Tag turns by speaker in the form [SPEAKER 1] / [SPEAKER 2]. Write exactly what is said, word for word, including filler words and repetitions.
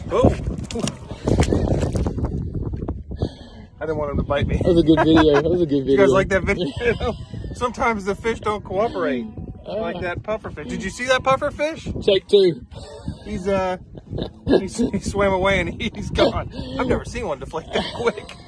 [SPEAKER 1] Oh! I didn't want him to bite me.
[SPEAKER 2] That was a good video. That was a good video.
[SPEAKER 1] You guys like that video? Sometimes the fish don't cooperate. Uh, like that puffer fish. Did you see that puffer fish?
[SPEAKER 2] Take two.
[SPEAKER 1] He's uh, he, he swam away and he's gone. I've never seen one deflate that quick.